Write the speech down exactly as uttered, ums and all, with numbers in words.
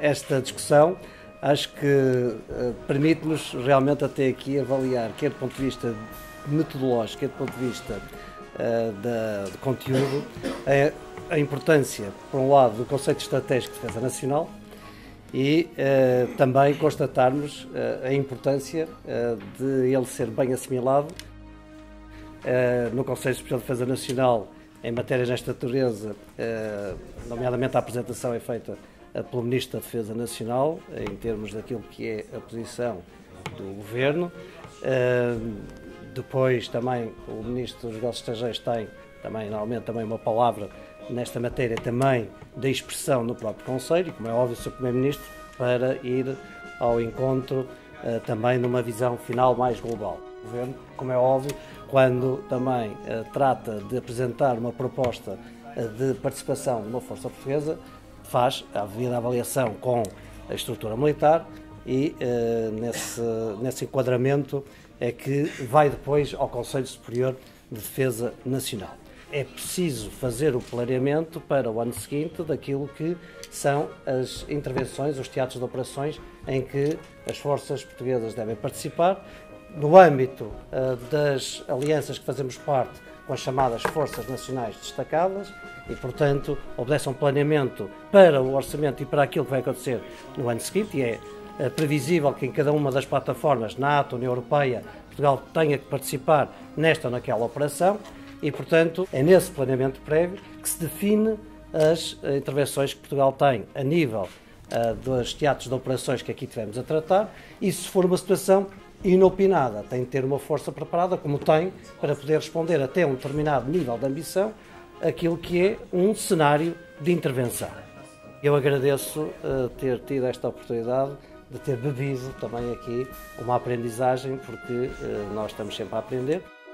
esta discussão, acho que uh, permite-nos realmente até aqui avaliar, quer do ponto de vista metodológico, quer do ponto de vista uh, da, de conteúdo, a, a importância, por um lado, do conceito estratégico de defesa nacional e uh, também constatarmos uh, a importância uh, de ele ser bem assimilado uh, no Conselho Superior de Defesa Nacional. Em matérias desta natureza, nomeadamente a apresentação é feita pelo Ministro da Defesa Nacional, em termos daquilo que é a posição do Governo. Depois também o Ministro dos Negócios Estrangeiros tem também, normalmente, também uma palavra nesta matéria também da expressão no próprio Conselho, como é óbvio, o senhor Primeiro-Ministro, para ir ao encontro também numa visão final mais global. O Governo, como é óbvio, quando também uh, trata de apresentar uma proposta uh, de participação de uma força portuguesa, faz a devida avaliação com a estrutura militar e uh, nesse, nesse enquadramento é que vai depois ao Conselho Superior de Defesa Nacional. É preciso fazer o planeamento para o ano seguinte daquilo que são as intervenções, os teatros de operações em que as forças portuguesas devem participar, no âmbito uh, das alianças que fazemos parte com as chamadas Forças Nacionais Destacadas e, portanto, obedece a um planeamento para o orçamento e para aquilo que vai acontecer no ano seguinte, e é uh, previsível que em cada uma das plataformas, NATO, União Europeia, Portugal tenha que participar nesta ou naquela operação e, portanto, é nesse planeamento prévio que se define as uh, intervenções que Portugal tem a nível uh, dos teatros de operações que aqui tivemos a tratar e, se for uma situação inopinada, tem de ter uma força preparada, como tem, para poder responder até um determinado nível de ambição aquilo que é um cenário de intervenção. Eu agradeço uh, ter tido esta oportunidade de ter bebido também aqui uma aprendizagem, porque uh, nós estamos sempre a aprender.